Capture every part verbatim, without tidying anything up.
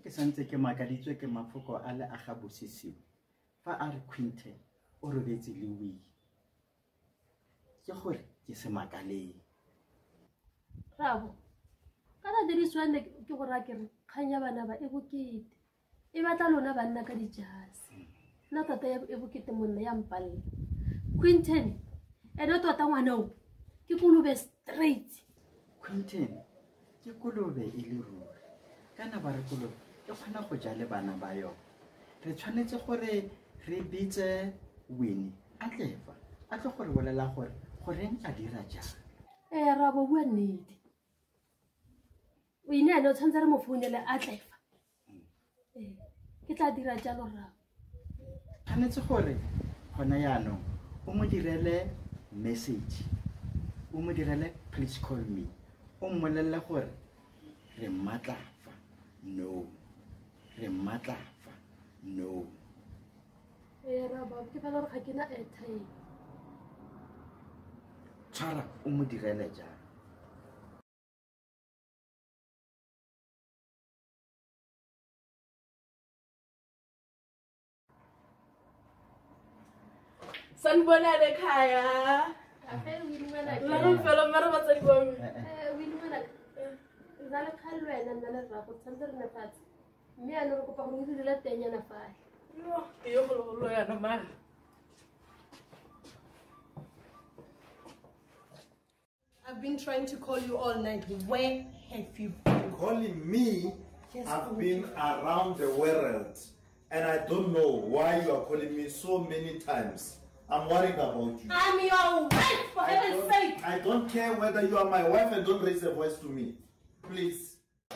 ke santse ke makaditswe ke mafoko a le a ga bosisiwa fa a re Quinton o robetse le Winnie ke gore ke se makaleng Rabo kana diriswane ke go ra ke re khanya bana ba e bokete e batla lona banna ka dijase na tata ya e bokete monna ya mpalle Quinton ene tota ngwana o ke kulube straight Quinton ke kolobe e le ruri kana ba re kolobe e kgona go ja le bana ba yona re tshwanetse gore re bitse Winnie a tlefa a tle gore bolela gore goreng a dira jang eh Rabo bua nnete Winnie ane o tshwanetse re mo founele a tlefa eh ke tla dira jalo Rabo tshwanetse gore gona yaanong o mo direle message o mo direle please call me o mmolelle gore re matlafa no re matlafa no eh Rabo ke fela re ga ke na airtime tshwara o mo direle jang Sanibona ekhaya. ape Winnie wena La re fela mara ba tsadi bone. eh Winnie wena zale khalwena nna le Rabo tshwanetse re ne fatshe mme a ne re kopa go dira tenyana fa Yo, yo go lo ya na mara. I've been trying to call you all night. Where have you been? Calling me? Yes, I've oh. been around the world, and I don't know why you are calling me so many times. I'm worried about you. I'm your wife, for I heaven's don't, sake. I don't care whether you are my wife, and don't raise a voice to me, please.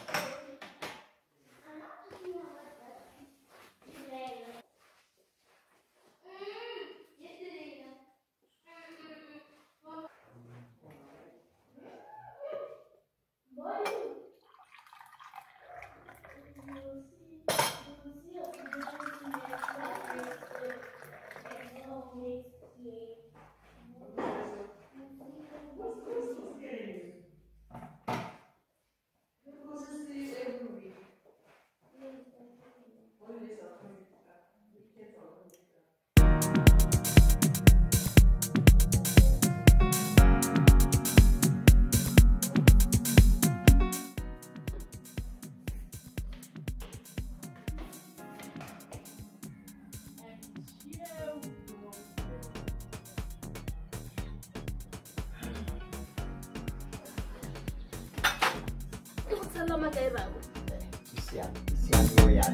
Salama kay Rabo isia isia yo ya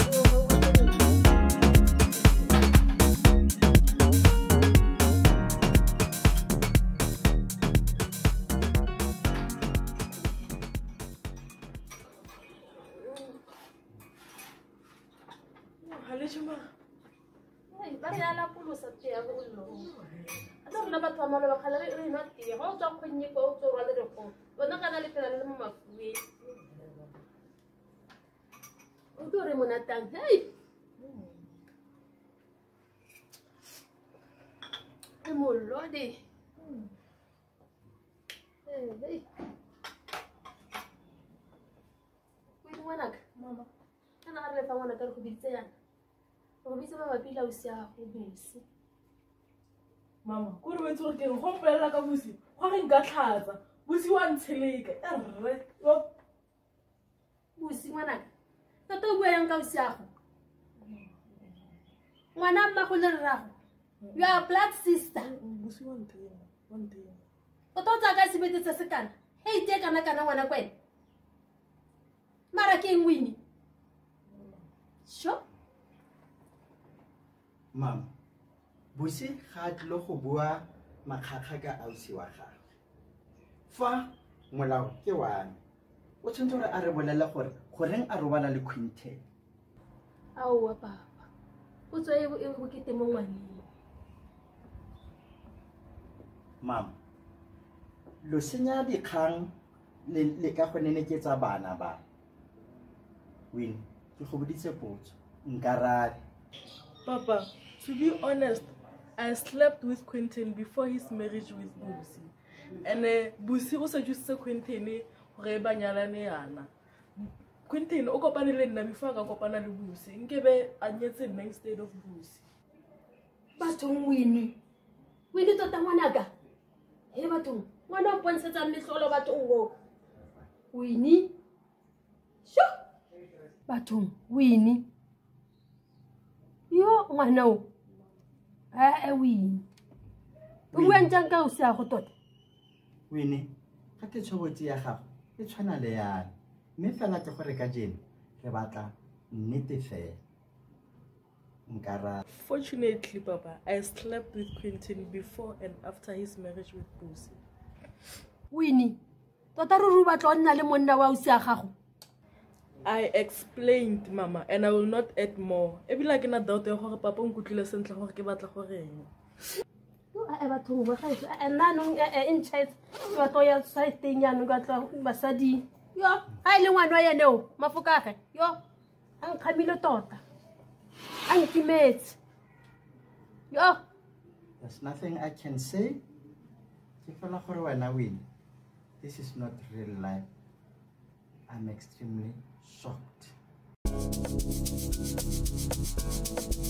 Hale chuma. ai ba re ala polosa tse ya bollo a tlo nna batho ba malo ba khala re no tie go tswa kgonnye go tswa rwa le re go bona kana le pela le mo mafuwe o tlo re monatang hey e molode hey hey Winnie wena mama kana a re fa ngwana ka re go bitse yana go bitse ba ba pila o sia go bese Mama, go re wetso ke go mpela ka busi. Go re nka tlhatsa. Busi wa ntsheleka. Erre. Yo. busi ngwana ka to bua yang ka usiago ngwana mma go le rrago you are blood sister Busi wa ntena. Wa ntena. o to tsa ka sebete se se kana hey te kana kana ngwana kwena mara ke eng Winnie sho Mama, busi ga tlo go bua makgakga ka ausi wa gagwe. Fa molao ke wane. O tshwanetse gore a re bolele gore goreng a robala le Quinton. aowa papa o tswa e e bokete mo ngwaneng Mama, lo senya dikgang le le ka go neneketsa bana ba. Winnie, ke go boditse potso. Nkarabe. Papa, to be honest, I slept with Quinton before his marriage with Busi. And uh, Busi also just said Quinton gore ba nyalane yana. Quentin o kopane le nna before ka kopana le Busi nkebe a nyetse nna instead of Busi. Bathong Winnie Winnie tota ngwanaka he bathong ngwana o ponsetsa mehlolo bathong go Winnie sho bathong Winnie yo ngwana o a a Winnie o bua ntjang ka o se a go tota Winnie ga ke tshobotsi ya gago e tshwana le yana mme fela ke gore ka jeno re batla nnete fela nkara. Fortunately, Papa, I slept with Quentin before and after his marriage with Busi. Winnie tota ruri ba tlo nna le monna wa o se a gago. I explained, Mama, and I will not add more. E bila ke na doubt ya gore papa o nkutlile sentle gore ke batla gore eng. A bathong ba ga e nna no in chat ba to ya site ya no ga tla basadi yo ha ile ngwana ya neo mafokage yo ang khamile tota ang kimetse yo. There's nothing I can say. Ke fela gore wena Winnie, this is not real life. I'm extremely shocked.